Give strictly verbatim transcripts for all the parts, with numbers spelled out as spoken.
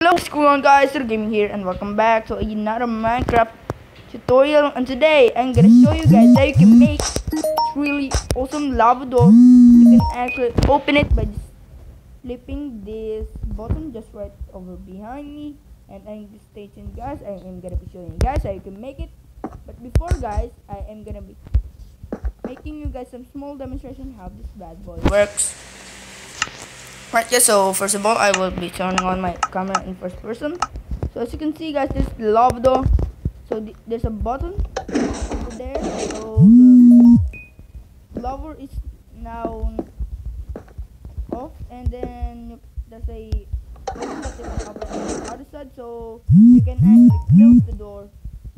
Hello, what's going on, guys? Sir Gaming here, and welcome back to another Minecraft tutorial. And today, I'm gonna show you guys how you can make this really awesome lava door. You can actually open it by just flipping this button just right over behind me. And I'm just station, guys. I am gonna be showing you guys how you can make it. But before, guys, I am gonna be making you guys some small demonstration how this bad boy works. Right, yeah, so first of all, I will be turning on my camera in first person. So as you can see, guys, this is the lava door. So th there's a button over there. So the lava is now off, and then there's a button over on the other side, so you can actually close the door.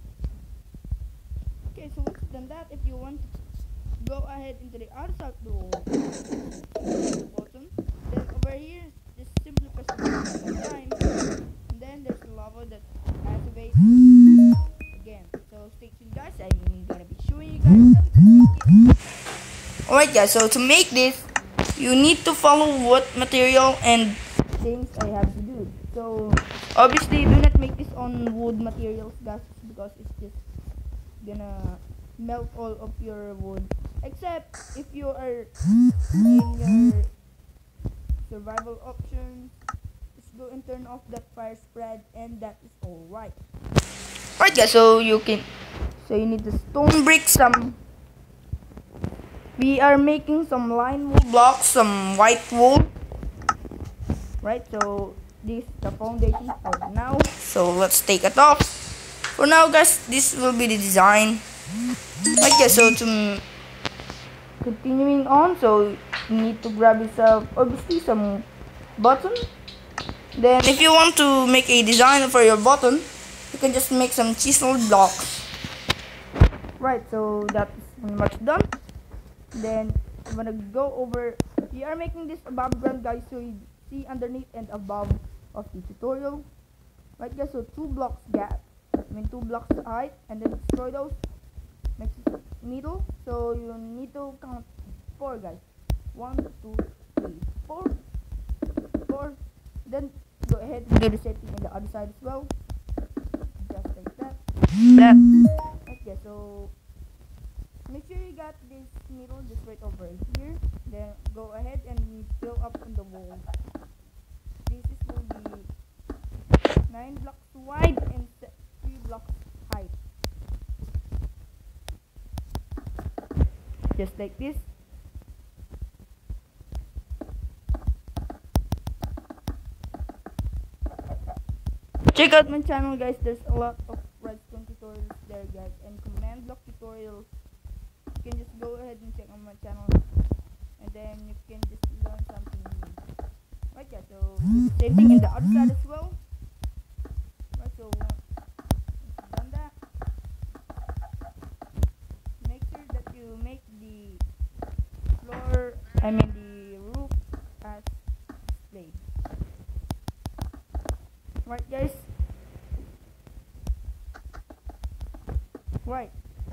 Okay, so once you've done that, if you want to go ahead into the other side door, button. Then over here, just simply press the button one time, and then there's the lava that activates again. So stay tuned, guys. I'm gonna be showing you guys how to make it. Alright, guys. So to make this, you need to follow what material and things I have to do. So obviously, do not make this on wood materials, guys, because it's just gonna melt all of your wood. Except if you are in your survival option, just go and turn off that fire spread, and that is all right. Right, guys. So you can, so you need the stone brick. Some we are making some lime wool blocks, some white wool. Right. So this is the foundation for now. So let's take it off. For now, guys, this will be the design. Right, guys. So to continuing on, so you need to grab yourself obviously some button. Then if you want to make a design for your button, you can just make some chisel blocks. Right, so that's pretty much done. Then I'm gonna go over, we are making this above ground, guys, so you see underneath and above of the tutorial. Right, guys, so two blocks gap, I mean two blocks height, and then destroy those. Makes it middle, so you need to count four, guys. One, two, three, four, four. Then go ahead and do the same thing on the other side as well. Just like that. That. Okay, so make sure you got this middle just right over here. Then go ahead and fill up on the wall. This is will be nine blocks wide and three blocks height. Just like this. Check out my channel, guys. There's a lot of redstone tutorials there, guys, and command block tutorials. You can just go ahead and check on my channel, and then you can just learn something new. Right, yeah, so same thing in the other side as well. Right, so once you've done that, make sure that you make the floor, I mean the roof as displayed. Right, guys. Right.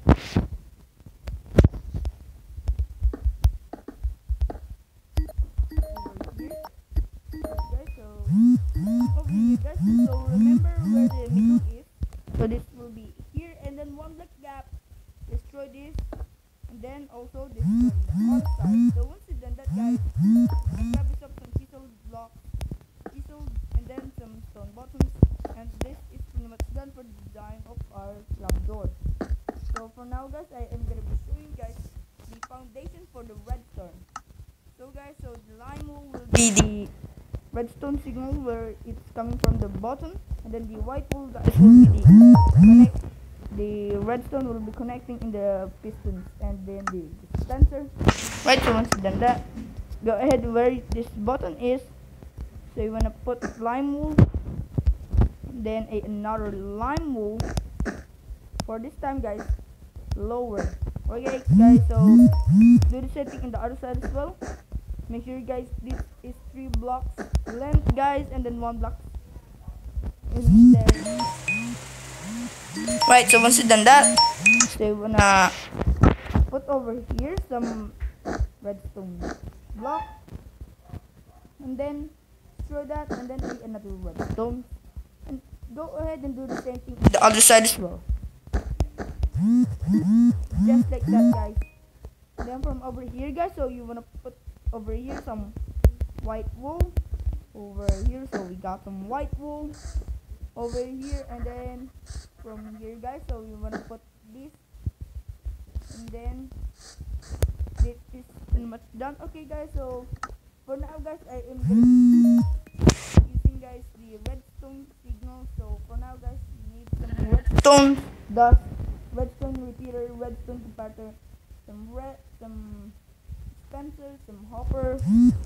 Over here. Okay, so over here, guys. So remember where the middle is. So this will be here, and then one black gap. Destroy this, and then also destroy the other side. So once you've done that, guys, grab yourself some chisel blocks, chisel, and then some stone buttons, and this is pretty much done for the design of our lava door. So for now, guys, I am gonna be showing you guys the foundation for the redstone. So guys, so the lime wool will be the redstone signal where it's coming from the bottom, and then the white wool, guys, will be the connect. The redstone will be connecting in the pistons, and then the dispenser. Right, so once you've done that, go ahead where this button is. So you wanna put lime wool, then a, another lime wool. For this time, guys, lower. Okay, guys, so do the same thing in the other side as well. Make sure, guys, this is three blocks length, guys, and then one block in there. Right, so once you've done that, so you wanna put over here some redstone block, and then destroy that, and then another redstone go ahead and do the same thing on the other side as well. Just like that, guys. Then from over here, guys, so you wanna put over here some white wool. Over here, so we got some white wool over here, and then from here, guys, so you wanna put this, and then this is pretty much done. Okay, guys, so for now, guys, I am gonna be using, guys, the redstone signal. So for now, guys, you need some redstone dust, redstone repeater, redstone compactor, some red, some dispenser, some hopper,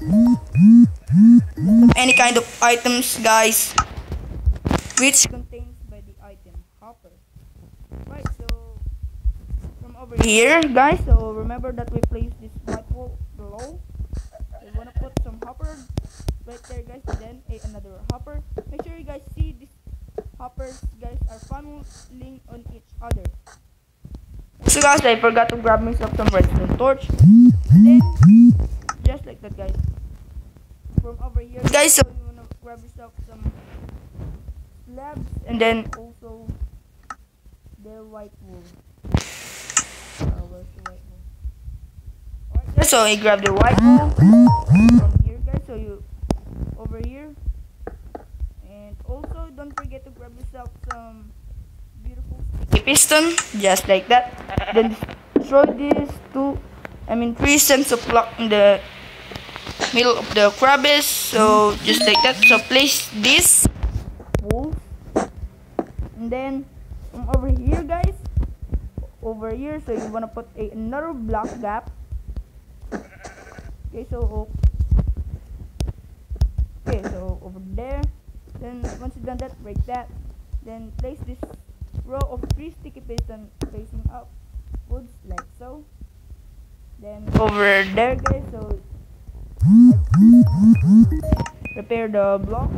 some any kind of items, guys, which contains by the item hopper. Right, so from over here, guys, so remember that we placed this white wall below. You wanna put some hopper right there, guys, and then a, another hopper. Make sure you guys see these hoppers, guys, are funneling on each other. So guys, I forgot to grab myself some redstone torch. And then just like that, guys. From over here, guys, so you wanna grab yourself some slabs, and then also the white wool. Uh, where's the white wool? Alright, guys, so I grab the white wool from here, guys. So you over here, and also don't forget to grab yourself some beautiful sticky piston, just like that. Then destroy these two, I mean three cents of block in the middle of the crevice. So just like that. So place this wool, and then from over here, guys, over here, so you wanna put a, another block gap. Okay, so okay, so over there. Then once you've done that, break that. Then place this row of three sticky piston facing upwards like so. Then over there, guys, so prepare the blocks.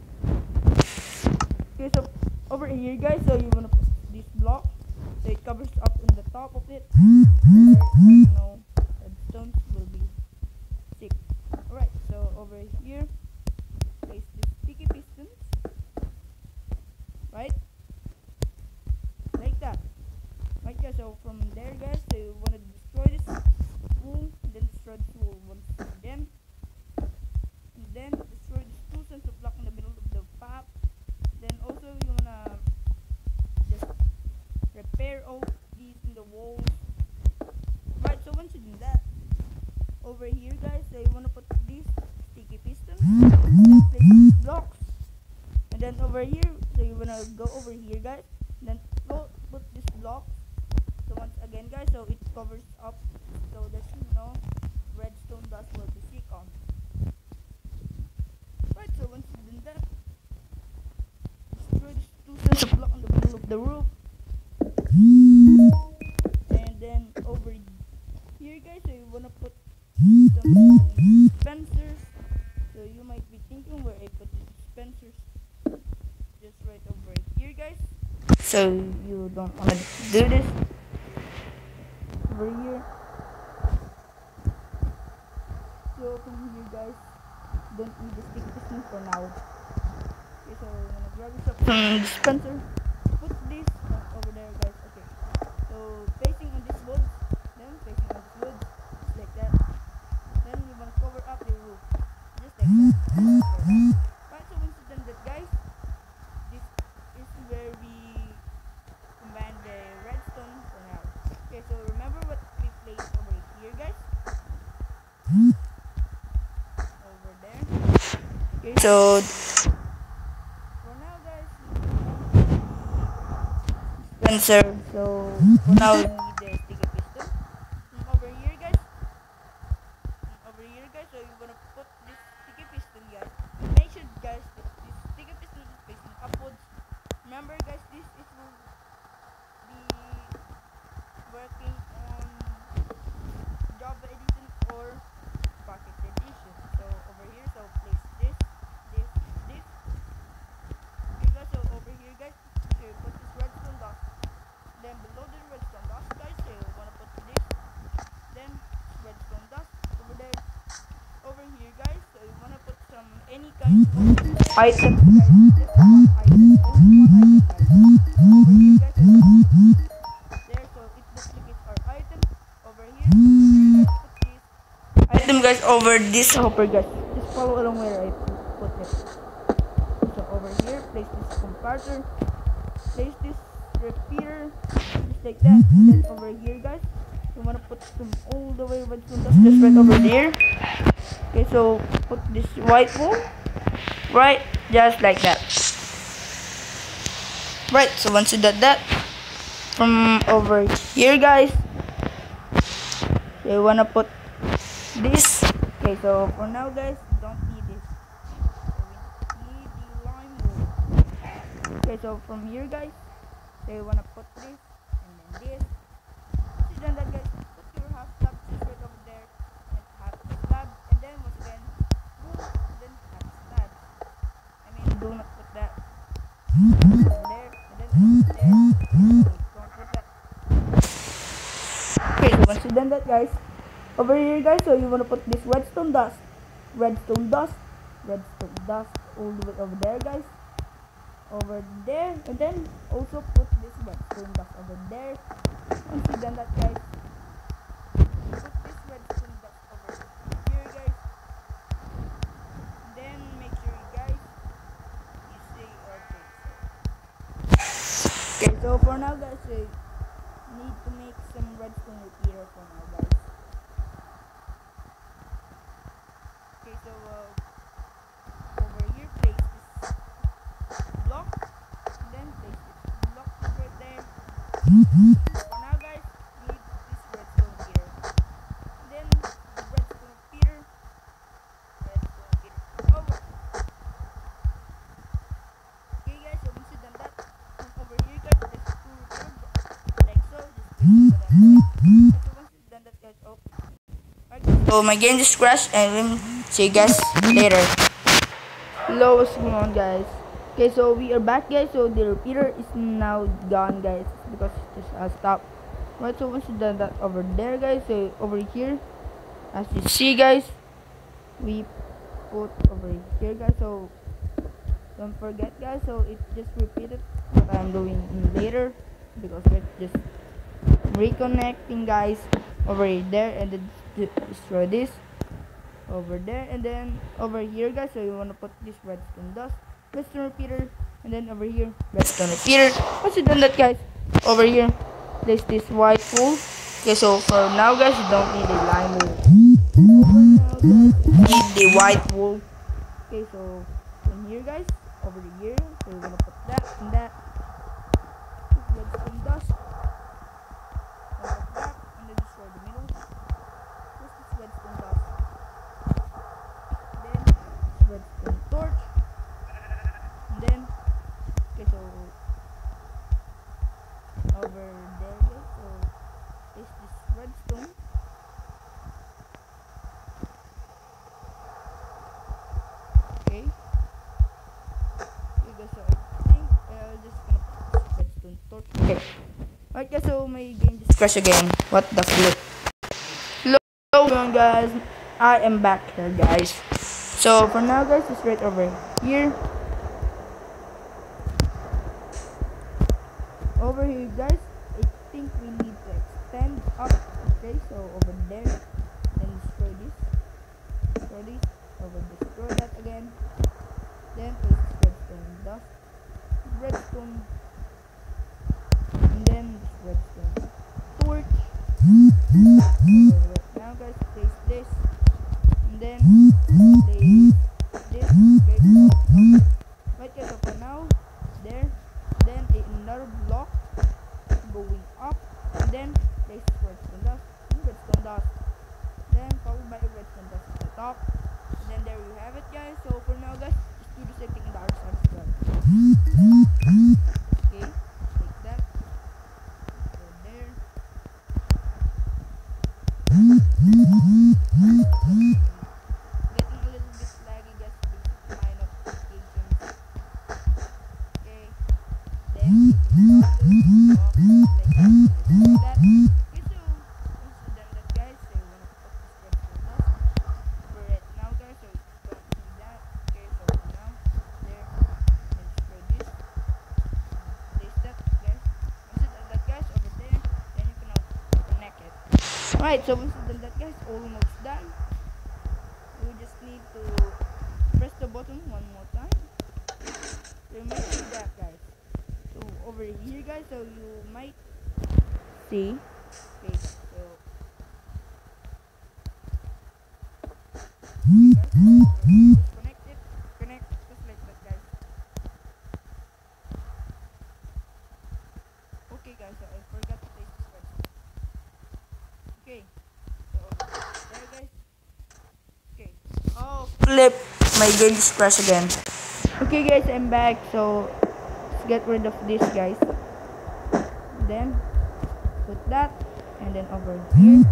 Okay, so over here, guys, so you wanna put this block so it covers up in the top of it. And there, you know, redstones will be thick. Alright, so over here, place the sticky pistons. Right? Like that. Right, guys, so from there, guys, so you wanna destroy this wool, then destroy this wool once again. And then destroy this two cents of block in the middle of the path. Then also you wanna just repair all these in the walls. Right, so once you do that, over here, guys, so you wanna put these sticky pistons, then place these blocks, and then over here, so you wanna go over here, guys, then go put this block. So once again, guys, so it covers up, so there's no redstone dust will be stick on. Right, so once you've done that, destroy this two cents of block on the middle of the roof. And then over here, guys, so you wanna put some dispensers. So you might be thinking where I put the dispensers. Just right over here, guys. So you don't wanna do this. Over here. So from here, guys, don't need the sticky piston for now. Okay, so I'm gonna grab yourself some dispenser. Put this uh, over there, guys. Okay. So facing on this wood, then facing on this wood, just like that. Then you wanna cover up the roof, just like that. Right, so once you've done that, guys, this is where we combine the redstone for now. Okay, so remember what we placed over here, guys. Over there. Okay, so for now, guys, dispenser. So for now, we need the sticky piston. And over here, guys. And over here, guys. So you're gonna put this sticky piston, guys. Make sure, guys, that this sticky piston is facing upwards. Remember, guys, this is will be working on Java edition or Pocket edition. So over here, so place this, this, this. Okay, guys, so over here, guys, so you put this redstone dust. Then below the redstone dust, guys, so you wanna put this. Then redstone dust over there. Over here, guys, so you wanna put some any kind of item, guys. Just one item, only one this hopper, guys. Just follow along where I put it. So over here, place this compartment, place this repeater, just like that. And then over here, guys, you wanna put some all the way redstone dust just right over there. Okay, so put this white wool right just like that. Right, so once you did that, from over here, guys, you wanna put this. Okay, so for now, guys, don't need this. So we need the lime wool. Okay, so from here, guys, so you wanna put this and then this. Once you done that, guys, put your half slab just right over there and half slab, and then once again, wool, and then half slab. I mean, do not put that over there and then over there. So don't put that. Okay, so once you done that, guys, over here, guys, so you wanna put this redstone dust, redstone dust, redstone dust all the way over there, guys, over there, and then also put this redstone dust over there. Once you done that, guys, put this redstone dust over here, guys. Then make sure, guys, you say okay. Okay, so for now, guys, we need to make some redstone repeater for now, guys. Okay, so uh, over here, place this block, and then place this block right there. For now, guys, we need this redstone here. And then the redstone repeater, redstone repeater over. Okay, guys, so once you done that, from over here, guys, there's two repeater like so. Just place it on there. So once you done that, guys, oh. So my game just crashed, and we'll see you guys later. Hello, what's going on, guys? Okay, so we are back, guys. So the repeater is now gone, guys, because it just uh, stopped. Right, so once you done that over there, guys, so over here, as you see, guys, we put over here, guys. So don't forget, guys, so it just repeated what I'm doing later, because we're just reconnecting, guys, over there, and then destroy this over there, and then over here, guys, so you want to put this redstone dust, redstone repeater, and then over here redstone repeater. Once you done that, guys, over here place this white wool. Okay, so for now, guys, you don't need a lime wool. Over now, guys, you need the white wool. Okay, so from here, guys, over here, so you're gonna put that and that, this redstone dust over that, and then destroy the middle. Just this redstone dust, then redstone torch, and then okay, so over there, guys, so is this redstone. Okay, okay, guys, so I think I'll just gonna put this redstone torch. Okay, alright, guys, so my game just crashed again. What the flip? Hello, everyone, guys, I am back here, guys. So for now, guys, it's right over here. Over here, guys, I think we need to extend up. Okay, so over there, then destroy this, destroy this, over destroy that again. Then place redstone dust, redstone, and then this redstone torch. Right now, guys, place this, and then place this. Okay, so right, guys, so for now, there, then another block going up, and then place redstone dust, redstone dust, then followed by a redstone dust at the top, and then there you have it, guys. So for now, guys, just do the same thing in the other side as well. Okay, like that. Go there. Getting a little bit laggy, guys, because of my notifications. Okay, then like that. Like that. Okay, so once you done that, guys, so you wanna put this redstone dust for it now, guys, so you don't need that. Okay, so for now, there, then destroy this, place that, guys. Once you done that, guys, over there, then you can now connect it. Alright, so once you done that, guys, almost done. You button one more time. So you might see that, guys. So over here, guys, so you might see. Okay, so just connect it, connect just like that, guys. Okay, guys, so I forgot to place this first. Okay, so there, guys. Okay. Oh, flip! My game just crashed again. Okay, guys, I'm back. So let's get rid of this, guys. Then put that, and then over here.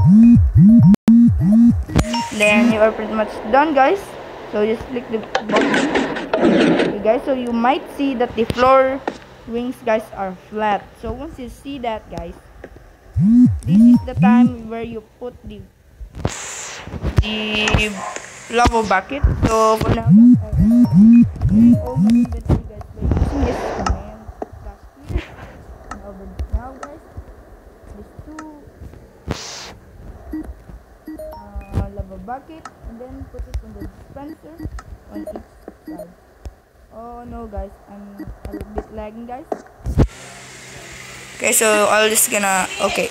Then you are pretty much done, guys. So just click the button. Okay, guys, so you might see that the floor wings, guys, are flat. So once you see that, guys, this is the time where you put the the lava bucket. So for now, guys, I'm clearing all my inventory, guys, by using this command dash clear. And over now, guys, these two uh, lava bucket, and then put it on the dispenser on each side. Oh no, guys, I'm a little bit lagging, guys. Okay, so I'll just gonna okay.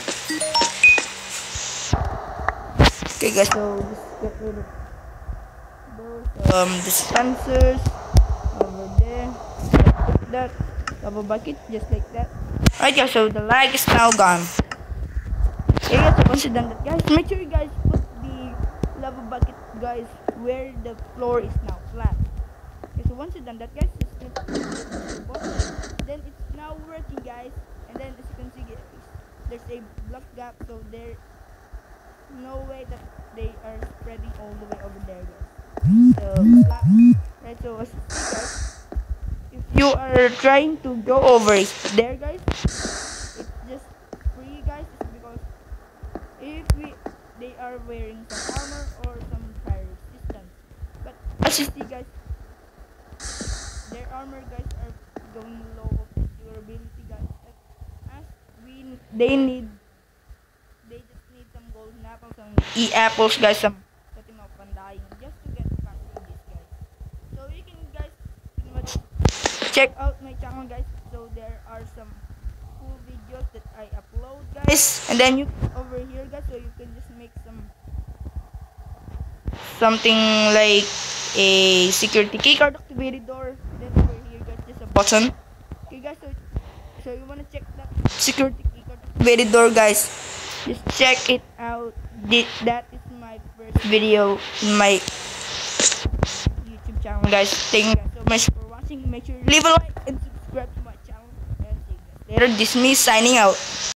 Okay, guys, so just get rid of those um dispensers over there. Put that lava bucket just like that. Alright, guys, so the lag is now gone. Okay, guys, so once you're done that, guys, make sure you guys put the lava bucket, guys, where the floor is now flat. Okay, so once you're done that, guys, just click the button. Then it's now working, guys. And then as you can see, guys, there's a black gap, so there's no way that they are spreading all the way over there, guys. So flat. Right, so as you see, guys, if you are trying to go over it there, guys, it's just free, guys. It's because if we they are wearing some armor or some fire resistance. But as you see, guys, their armor, guys, are going low of durability, guys. Like, as we they need they just need some golden apples, some e apples, guys, some setting of undying just to get past this, guys. So you can, guys, pretty much check out my channel, guys. So there are some cool videos that I upload, guys. And then you over here, guys, so you can just make some something like a security key card activated door. Then over here, guys, just a button. Okay, guys, so so you wanna check that security key card activated door, guys, just check it out. This, that is my first video in my YouTube channel, guys. Thank you guys so much for watching. Make sure you leave a like and subscribe to my channel, and see you guys later. This is me signing out.